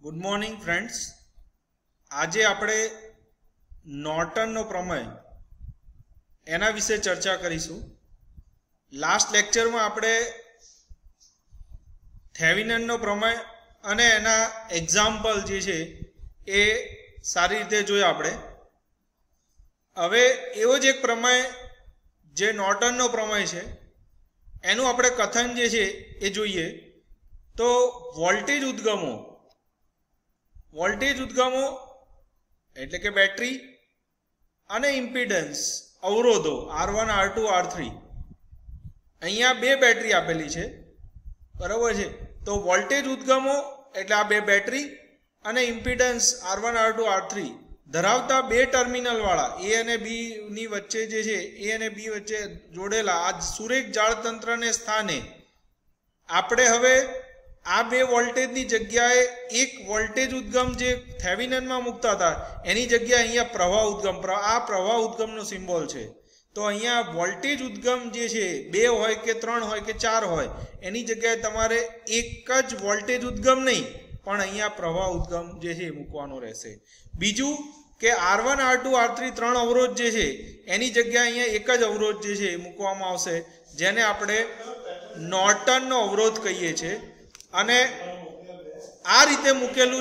Good morning friends. आज આપણે નોર્ટનનો પ્રમેય એના વિશે ચર્ચા કરીશું। લાસ્ટ લેક્ચરમાં આપણે થેવેનિનનો પ્રમેય અને એના એક્ઝામ્પલ જે છે એ સારી રીતે જોયા આપણે। હવે એવો જ એક પ્રમેય જે નોર્ટનનો પ્રમેય છે એનું આપણે કથન જે છે એ જોઈએ તો વોલ્ટેજ ઉદ્ગમો એટલે કે બેટરી અને ઇમ્પિડન્સ અવરોધો R1 R2 R3 અહીંયા બે બેટરી આપેલી છે, બરાબર છે। તો વોલ્ટેજ ઉદ્ગમો એટલે આ બે બેટરી અને ઇમ્પિડન્સ R1 R2 R3 ધરાવતા બે ટર્મિનલ વાળા A અને B ની વચ્ચે જે છે A અને B વચ્ચે જોડેલા આ સુરેખ જાળતંત્રને સ્થાને આપણે હવે આ બે વોલ્ટેજની જગ્યાએ એક વોલ્ટેજ ઉદ્ગમ જે થેવેનિનમાં મૂકતા હતા એની જગ્યાએ અહીંયા પ્રવાહ ઉદ્ગમ, આ પ્રવાહ ઉદ્ગમનો સિમ્બોલ છે। તો અહીંયા વોલ્ટેજ ઉદ્ગમ જે છે 2 હોય કે 3 હોય કે 4 હોય એની જગ્યાએ તમારે એક જ વોલ્ટેજ ઉદ્ગમ નહીં પણ અહીંયા પ્રવાહ ઉદ્ગમ જે છે મૂકવાનો રહેશે। બીજું કે R1 R2 R3 ત્રણ અવરોધ જે છે એની જગ્યાએ અહીંયા એક જ અવરોધ જે છે મૂકવામાં આવશે જેને આપણે નોર્ટનનો અવરોધ કહીએ છીએ। અને આ રીતે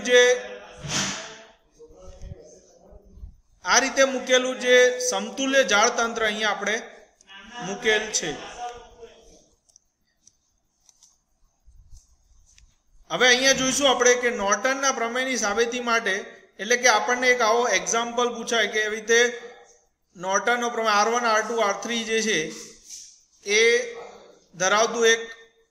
મૂકેલું જે સમતુલ્ય જાળતંત્ર અહીંયા આપણે મૂકેલ છે। હવે અહીંયા જોઈશું આપણે કે નોર્ટનના પ્રમેયની સાબિતી માટે એટલે કે આપણને એક આવો એક્ઝામ્પલ પૂછાય કે એવી રીતે નોર્ટનનો પ્રમેય R1 R2 R3 જે છે એ ધરાવતું એક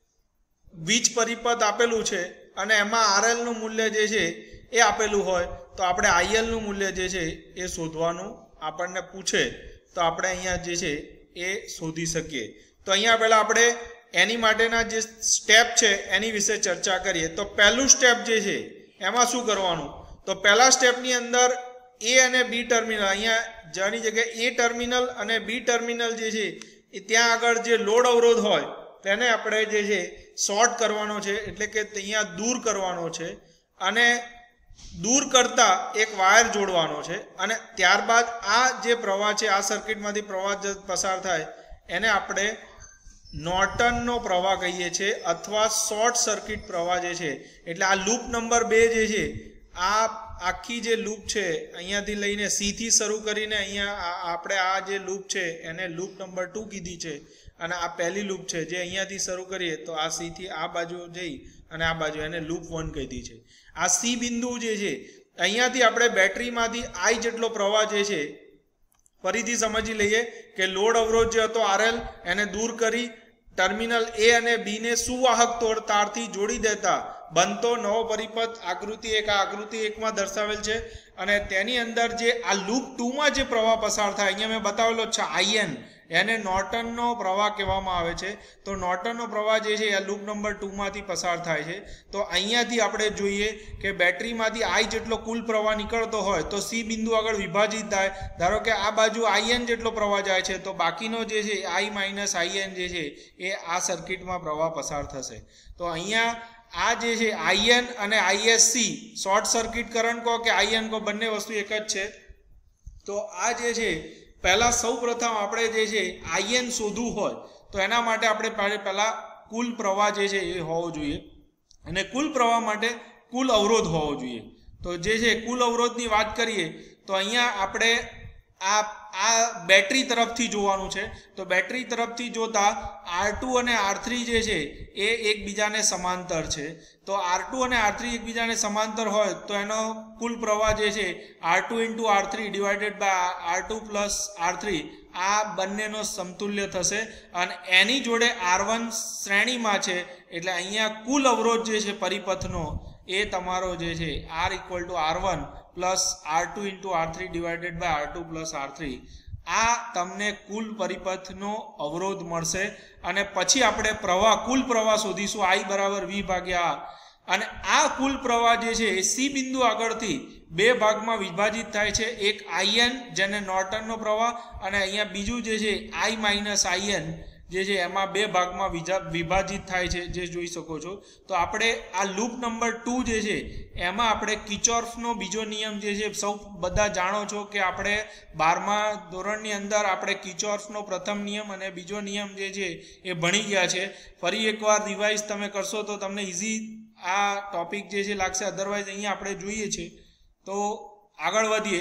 વીજ પરિપથ આપેલું છે અને એમાં RL નું મૂલ્ય જે છે એ આપેલું હોય તો આપણે IL નું મૂલ્ય જે છે એ શોધવાનું આપણને પૂછે તો આપણે અહીંયા જે છે એ શોધી શકીએ। તો અહીંયા પહેલા આપણે એની માટેના જે સ્ટેપ છે એની વિશે ચર્ચા કરીએ। તો પહેલું સ્ટેપ જે છે એમાં શું કરવાનું, તો પહેલા સ્ટેપની અંદર A અને B ટર્મિનલ અહીંયા જેની જગ્યાએ A ટર્મિનલ અને B ટર્મિનલ જે છે એ ત્યાં આગળ જે લોડ અવરોધ હોય તેને આપણે જે છે શોર્ટ કરવાનો છે એટલે કે અહીંયા દૂર કરવાનો છે અને દૂર કરતા એક વાયર જોડવાનો છે અને ત્યારબાદ આ જે પ્રવાહ છે આ સર્કિટમાંથી પ્રવાહ પસાર થાય એને આપણે નોર્ટનનો પ્રવાહ કહીએ છીએ અથવા શોર્ટ સર્કિટ પ્રવાહ જે છે। એટલે આ લૂપ નંબર 2 જે છે આ આખી જે લૂપ છે અહીંયાથી લઈને C થી શરૂ કરીને અહીંયા આપણે આ જે લૂપ છે એને લૂપ નંબર 2 કીધી છે અને આ પહેલી લૂપ છે જે અહીંયાથી શરૂ કરીએ તો આ C થી આ બાજુ જઈ અને આ બાજુ એને લૂપ 1 કીધી છે। આ C બિંદુ જે છે અહીંયાથી આપણે બેટરીમાંથી I જેટલો પ્રવાહ જે છે ફરીથી સમજી લઈએ કે લોડ અવરોધ જે હતો RL એને દૂર કરી ટર્મિનલ A અને B ને સુવાહક તારથી જોડી દેતા બનતો નવો પરિપથ આકૃતિ 1 આ આકૃતિ 1 માં દર્શાવેલ છે અને તેની અંદર જે આ લૂપ 2 માં જે પ્રવાહ પસાર થાય અહીંયા મેં બતાવેલો છે IN એને નોર્ટનનો પ્રવાહ કહેવામાં આવે છે। તો નોર્ટનનો પ્રવાહ જે છે એ લૂપ નંબર 2 માંથી પસાર થાય છે। તો અહીંયાથી આપણે જોઈએ કે બેટરીમાંથી I જેટલો કુલ પ્રવાહ નીકળતો હોય તો C બિંદુ આગળ વિભાજિત થાય, ધારો કે આ બાજુ IN જેટલો પ્રવાહ જાય છે તો બાકીનો જે છે I માઇનસ IN જે છે એ આ સર્કિટમાં પ્રવાહ પસાર થશે। તો અહીંયા આ જે છે IN અને ISC શોર્ટ સર્કિટ કરંટ કહો કે IN કહો બંને વસ્તુ એક જ છે। તો આ જે છે પહેલા સૌપ્રથમ આપણે જે છે IN શોધવું હોય તો એના માટે આપણે પહેલા કુલ પ્રવાહ જે છે એ હોવો જોઈએ અને કુલ પ્રવાહ માટે કુલ અવરોધ હોવો જોઈએ। તો જે છે કુલ અવરોધની વાત કરીએ તો અહીંયા આપણે આ બેટરી તરફથી જોવાનું છે। તો બેટરી તરફથી જોતા R2 અને R3 જે છે એ એકબીજાને સમાંતર છે। તો R2 અને R3 એકબીજાને સમાંતર હોય તો એનો કુલ પ્રવાહ જે છે R2 × R3 divided by R2 + R3 આ બંનેનો સમતુલ્ય થશે અને એની જોડે R1 શ્રેણીમાં છે એટલે અહીંયા કુલ અવરોધ જે છે પરિપથનો એ તમારો જે છે R = R1 + R2 × R3 divided by R2 + R3 આ તમને કુલ પરિપથનો અવરોધ મળશે અને પછી આપણે કુલ પ્રવાહ શોધીશું I = V/R અને આ કુલ પ્રવાહ જે છે એ C બિંદુ આગળથી બે ભાગમાં વિભાજિત થાય છે, એક IN જેને નોર્ટનનો પ્રવાહ અને અહીંયા બીજું જે છે I - IN જે છે એમાં બે ભાગમાં વિભાજિત થાય છે, જે જોઈ શકો છો. તો આપણે આ લૂપ નંબર 2 જે છે એમાં આપણે કિર્ચોફનો બીજો નિયમ જે છે સૌ બધા જાણો છો કે આપણે 12મા ધોરણની અંદર આપણે કિર્ચોફનો પ્રથમ નિયમ અને બીજો નિયમ જે છે એ ભણી ગયા છે. ફરી એકવાર રિવાઇઝ તમે કરશો તો તમને ઇઝી આ ટોપિક જે છે લાગશે. અધરવાઇઝ અહીંયા આપણે જોઈએ છે. તો આગળ વધીએ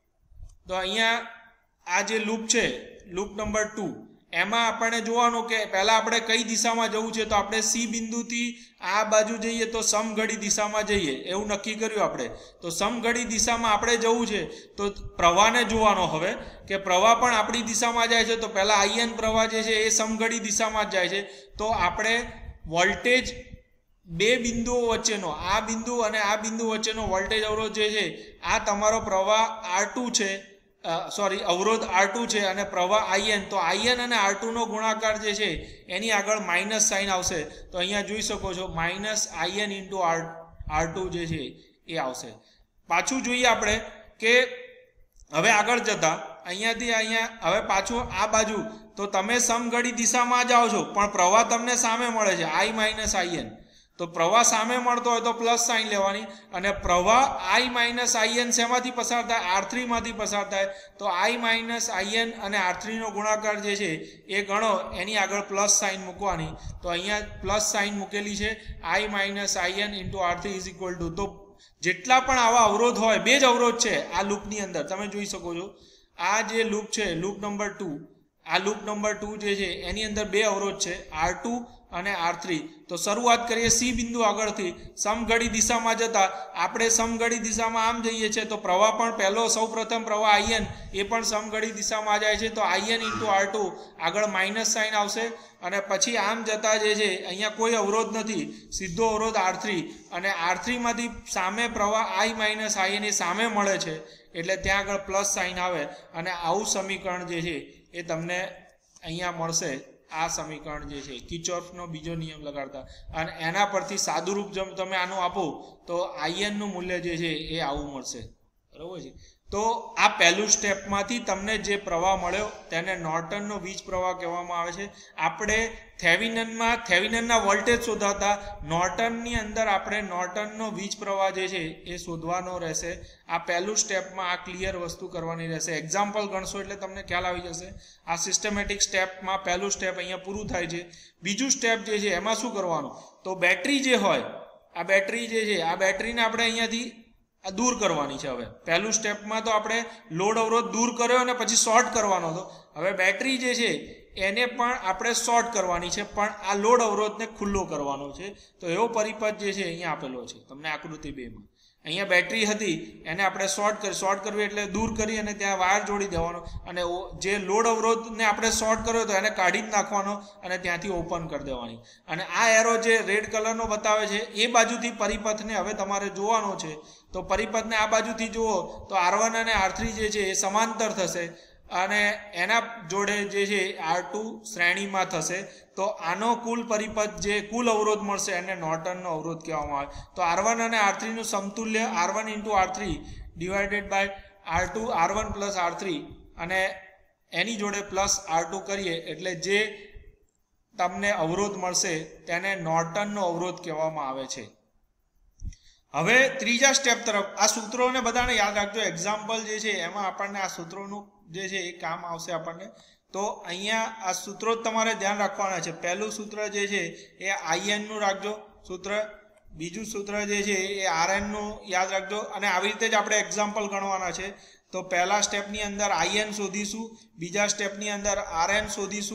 તો અહીંયા આ જે લૂપ છે લૂપ નંબર 2 એમાં આપણે જોવાનું કે પહેલા આપણે કઈ દિશામાં જવું છે. તો આપણે સી બિંદુથી આ બાજુ જઈએ તો સમઘડી દિશામાં જઈએ એવું નક્કી કર્યું આપણે. તો સમઘડી દિશામાં આપણે જવું છે તો પ્રવાહને જોવાનો હવે કે પ્રવાહ પણ આપણી દિશામાં જાય છે. તો પહેલા IN પ્રવાહ જે છે એ સમઘડી દિશામાં જ જાય છે. તો આપણે વોલ્ટેજ બે બિંદુઓ વચ્ચેનો આ બિંદુ અને આ બિંદુ વચ્ચેનો વોલ્ટેજ અવરોધ જે છે આ તમારો પ્રવાહ R2 છે, અવરોધ R2 છે અને પ્રવાહ IN. તો IN અને R2 નો ગુણાકાર જે છે એની આગળ માઇનસ સાઇન આવશે. તો અહીંયા જોઈ શકો છો -IN ઇન્ટુ R2 જે છે એ આવશે. પાછું જોઈએ આપણે કે હવે આગળ જતા અહીંયાથી અહીંયા હવે પાછું આ બાજુ તો તમે સમઘડી દિશામાં જાઓ છો પણ પ્રવાહ તમને સામે મળે છે I માઇનસ IN. તો પ્રવાહ સામે મળતો હોય તો પ્લસ સાઇન લેવાની અને પ્રવાહ I માઇનસ IN શેમાંથી પસાર થાય? R3 માંથી પસાર થાય. તો I માઇનસ IN અને R3 નો ગુણાકાર જે છે એ ગણો એની આગળ પ્લસ સાઇન મૂકવાની. તો અહીંયા પ્લસ સાઇન મૂકેલી છે I minus IN into R3 is equal to. તો જેટલા પણ આવા અવરોધ હોય બે જ અવરોધ છે આ લૂપની અંદર તમે જોઈ શકો છો. આ જે લૂપ છે લૂપ નંબર 2 આ લૂપ નંબર 2 જે છે એની અંદર બે અવરોધ છે R2 અને R3. તો શરૂઆત કરીએ સી બિંદુ આગળથી. સમઘડી દિશામાં જતા આપણે સમઘડી દિશામાં આમ જઈએ છીએ તો પ્રવાહ પણ પહેલો સૌપ્રથમ પ્રવાહ IN એ પણ સમઘડી દિશામાં જાય છે. તો IN ઇન્ટુ R2 આગળ માઇનસ સાઇન આવશે અને પછી આમ જતા જે છે અહીંયા કોઈ અવરોધ નથી, સીધો અવરોધ R3 અને R3 માંથી સામે પ્રવાહ I માઇનસ IN એ સામે મળે છે એટલે ત્યાં આગળ પ્લસ સાઇન આવે અને આવું સમીકરણ જે છે એ તમને અહીંયા મળશે. આ સમીકરણ જે છે કિર્ચોફનો બીજો નિયમ લગાડતા અને એના પરથી સાદુરૂપ જેમ તમે આનું આપો તો IN નું મૂલ્ય જે છે એ આવું મળશે. બરાબર છે. તો આ પહેલું સ્ટેપમાંથી તમને જે પ્રવાહ મળ્યો તેને નોર્ટનનો વીજ પ્રવાહ કહેવામાં આવે છે. આપણે થેવિનનના વોલ્ટેજ શોધાતા નોર્ટનની અંદર આપણે નોર્ટનનો વીજ પ્રવાહ જે છે એ શોધવાનો રહેશે. આ પહેલું સ્ટેપમાં આ ક્લિયર વસ્તુ કરવાની રહેશે. એક્ઝામ્પલ ગણશો એટલે તમને ખ્યાલ આવી જશે. આ સિસ્ટમેટિક સ્ટેપમાં પહેલું સ્ટેપ અહીંયા પૂરું થાય છે. બીજું સ્ટેપ જે છે એમાં શું કરવાનું? તો બેટરી જે હોય આ બેટરી જે છે આ બેટરીને આપણે અહીંયાથી દૂર કરવાની છે. હવે પહેલું સ્ટેપમાં તો આપણે લોડ અવરોધ દૂર કર્યો અને પછી શોર્ટ કરવાનો હતો. હવે બેટરી જે છે એને પણ આપણે શોર્ટ કરવાની છે પણ આ લોડ અવરોધને ખુલ્લો કરવાનો છે. તો એવો પરિપથ જે છે અહીંયા આપેલો છે તમને આકૃતિ 2માં. અહીંયા બેટરી હતી એને આપણે શોર્ટ કરવી એટલે દૂર કરી અને ત્યાં વાયર જોડી દેવાનો અને જે લોડ અવરોધને આપણે શોર્ટ કર્યો તો એને કાઢી જ નાખવાનો અને ત્યાંથી ઓપન કરી દેવાની. અને આ એરો જે રેડ કલરનો બતાવે છે એ બાજુથી પરિપથને હવે તમારે જોવાનો છે. તો પરિપથને આ બાજુથી જુઓ તો R1 અને R3 જે છે એ સમાંતર થશે અને એના જોડે જે છે R2 શ્રેણીમાં થશે. તો આનો કુલ પરિપથ જે કુલ અવરોધ મળશે એને નોર્ટનનો અવરોધ કહેવામાં આવે. તો R1 અને R3 નું સમતુલ્ય R1 into R3 divided by R1 plus R3 અને એની જોડે પ્લસ R2 કરીએ એટલે જે તમને અવરોધ મળશે તેને નોર્ટનનો અવરોધ કહેવામાં આવે છે. હવે ત્રીજા સ્ટેપ તરફ આ સૂત્રોને બધાને યાદ રાખજો. એક્ઝામ્પલ જે છે એમાં આપણને આ સૂત્રોનું જે છે એ કામ આવશે આપણને. તો અહીંયા આ સૂત્રો તમારે ધ્યાન રાખવાના છે. પહેલું સૂત્ર જે છે એ IN નું રાખજો સૂત્ર. બીજું સૂત્ર જે છે એ RN નું યાદ રાખજો અને આવી રીતે જ આપણે એક્ઝામ્પલ ગણવાના છે. તો પહેલા સ્ટેપની અંદર IN શોધીશું, બીજા સ્ટેપની અંદર RN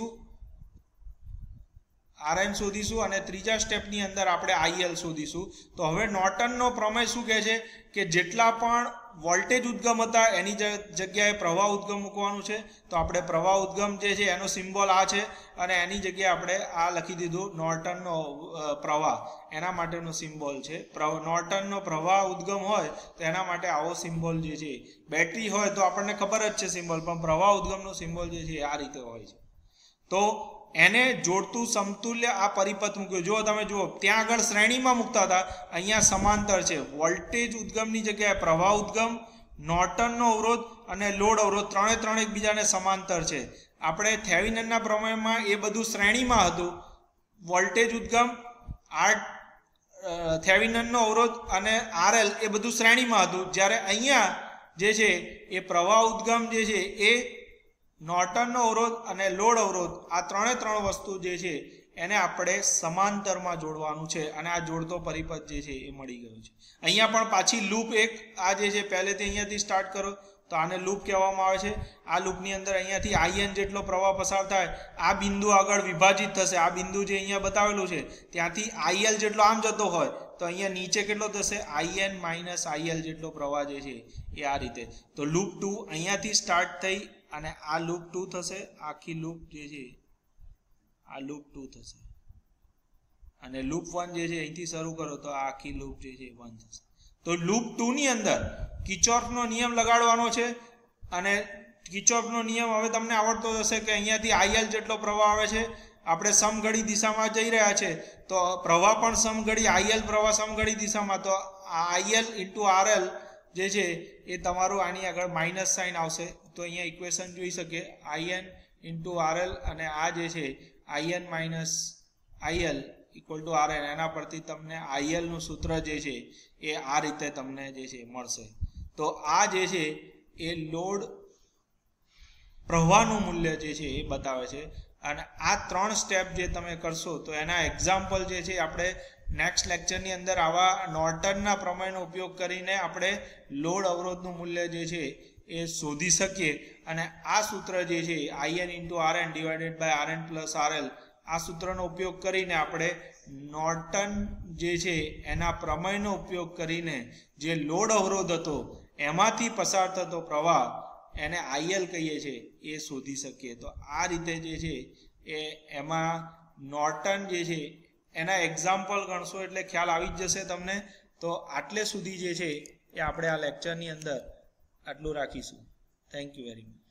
શોધીશું અને ત્રીજા સ્ટેપની અંદર આપણે IL શોધીશું. તો હવે નોર્ટનનો પ્રમેય શું કહે છે કે જેટલા પણ વોલ્ટેજ ઉદ્ગમ હતા એની જગ્યાએ પ્રવાહ ઉદ્ગમ મૂકવાનું છે. તો આપણે પ્રવાહ ઉદ્ગમ જે છે એનો સિમ્બોલ આ છે અને એની જગ્યાએ આપણે આ લખી દીધું નોર્ટનનો પ્રવાહ એના માટેનો સિમ્બોલ છે. નોર્ટનનો પ્રવાહ ઉદ્ગમ હોય તો એના માટે આવો સિમ્બોલ જે છે. બેટરી હોય તો આપણને ખબર જ છે સિમ્બોલ, પણ પ્રવાહ ઉદ્ગમનો સિમ્બોલ જે છે આ રીતે હોય છે. તો એને જોડતું સમતુલ્ય આ પરિપથ મૂક્યો. જો તમે જુઓ ત્યાં આગળ શ્રેણીમાં મૂકતા હતા, અહીંયા સમાંતર છે. વોલ્ટેજ ઉદ્ગમની જગ્યાએ પ્રવાહ ઉદ્ગમ, નોર્ટનનો અવરોધ અને લોડ અવરોધ ત્રણે એકબીજાને સમાંતર છે. આપણે થેવેનિનના પ્રમેયમાં એ બધું શ્રેણીમાં હતું. વોલ્ટેજ ઉદ્ગમ, થેવેનિનનો અવરોધ અને RL એ બધું શ્રેણીમાં હતું. જ્યારે અહીંયા જે છે એ પ્રવાહ ઉદ્ગમ જે છે એ નોર્ટનનો અવરોધ અને લોડ અવરોધ આ ત્રણ વસ્તુ જે છે એને આપણે સમાંતરમાં જોડવાનું છે અને આ જોડતો પરિપથ જે છે એ મળી ગયો છે. અહીંયા પણ પાછી લૂપ એક આ જે છે પહેલેથી અહીંયાથી સ્ટાર્ટ કરો તો આને લૂપ કહેવામાં આવે છે. આ લૂપની અંદર અહીંયાથી IN જેટલો પ્રવાહ પસાર થાય આ બિંદુ આગળ વિભાજિત થશે. આ બિંદુ જે અહીંયા બતાવેલું છે ત્યાંથી IL જેટલો આમ જતો હોય તો અહીંયા નીચે કેટલો થશે IN માઇનસ IL જેટલો પ્રવાહ જે છે એ આ રીતે. તો લૂપ 2 અહીંયાથી સ્ટાર્ટ થઈ અને આ લૂપ 2 થશે. આખી લૂપ જે છે આ લૂપ 2 થશે અને લૂપ 1 જે છે અહીંથી શરૂ કરો તો આ આખી લૂપ જે છે 1 થશે. તો લૂપ 2 ની અંદર કિર્ચોફનો નિયમ લગાડવાનો છે અને કિર્ચોફનો નિયમ હવે તમને આવડતો હશે કે અહીંયાથી IL જેટલો પ્રવાહ આવે છે. આપણે સમઘડી દિશામાં જઈ રહ્યા છે તો પ્રવાહ પણ સમઘડી IL પ્રવાહ સમઘડી દિશામાં, તો IL ઇન્ટુ RL જે છે એ તમારું આની આગળ માઇનસ સાઇન આવશે. તો અહીંયા ઇક્વેશન જોઈ શકીએ IN ઇન્ટુ RL અને આ જે છે IN minus IL equal to RL. એના પરથી તમને IL નું સૂત્ર જે છે એ આ રીતે તમને જે છે મળશે. તો આ જે છે એ લોડ પ્રવાહનું મૂલ્ય જે છે એ બતાવે છે. અને આ 3 સ્ટેપ જે તમે કરશો તો એના એક્ઝામ્પલ જે છે આપણે નેક્સ્ટ લેક્ચરની અંદર આવા નોર્ટનના પ્રમેયનો ઉપયોગ કરીને આપણે લોડ અવરોધનું મૂલ્ય જે છે એ શોધી શકીએ. અને આ સૂત્ર જે છે IN into RN divided by RN plus RL આ સૂત્રનો ઉપયોગ કરીને આપણે નોર્ટન જે છે એના પ્રમેયનો ઉપયોગ કરીને જે લોડ અવરોધ હતો એમાંથી પસાર થતો પ્રવાહ એને IL કહીએ છીએ એ શોધી શકીએ. તો આ રીતે જે છે એ એમાં નોર્ટન જે છે એના એક્ઝામ્પલ ગણશો એટલે ખ્યાલ આવી જ જશે તમને. તો આટલે સુધી જે છે એ આપણે આ લેક્ચરની અંદર આટલું રાખીશું. Thank you very much.